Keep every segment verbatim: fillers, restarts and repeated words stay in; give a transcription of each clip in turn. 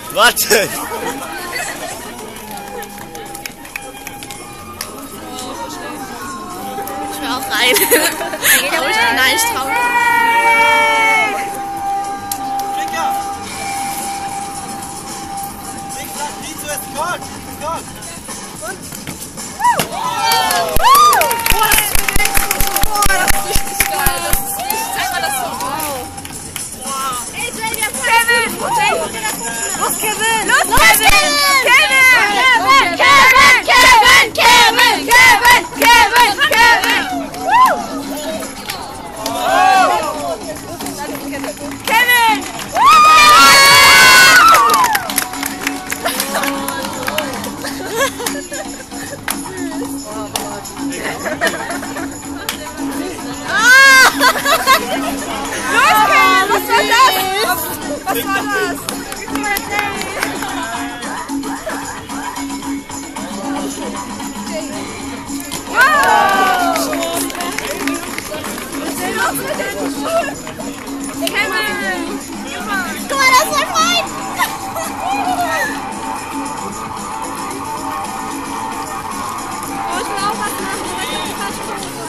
Warte! Ich will auch rein. Nein, ich traue. Los, Kevin! Los, Kevin! Kevin! Kevin! Kevin! Kevin! Kevin! Kevin! Kevin! Kevin! Los, Kevin! Was war das? Was war das? Guck mal, das ist mein Freund! Oh, ich will auch was machen, aber ich hab die falsche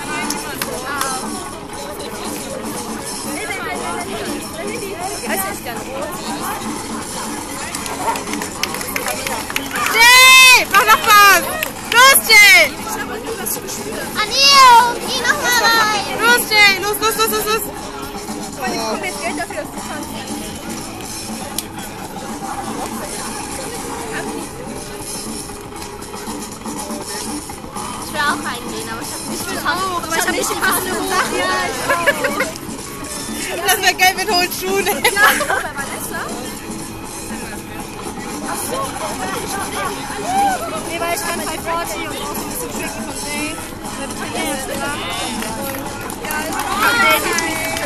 Jay! Mach noch was! Los, Jay! Anio! Geh noch mal rein! Los, Jay! Los, los, los, los, los! Ich bekomme jetzt Geld dafür, dass du kannst. Ich will auch reingehen, aber ich hab nicht die Aber ich hab nicht die passende Hose. Das wäre geil mit hohen Schuhen. Ja, bei Vanessa? Nee, weil ich kann bei Forti und auch ein bisschen tricken von Jay. Mit Italiener zusammen. Ja, ich kann Jay nicht.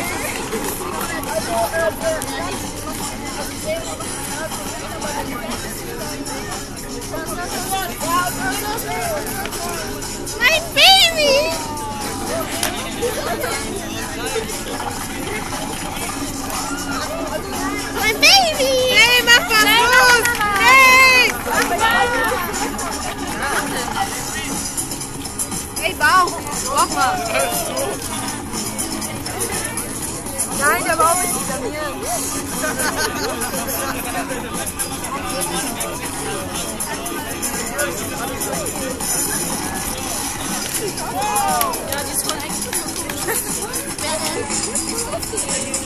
Mein Baby! Mein Baby! Hey, mach was los! Hey! Hey, Bauch! Mach mal! Nein, der Bauch ist nicht an mir. Ja, die ist voll extra. Wer denn?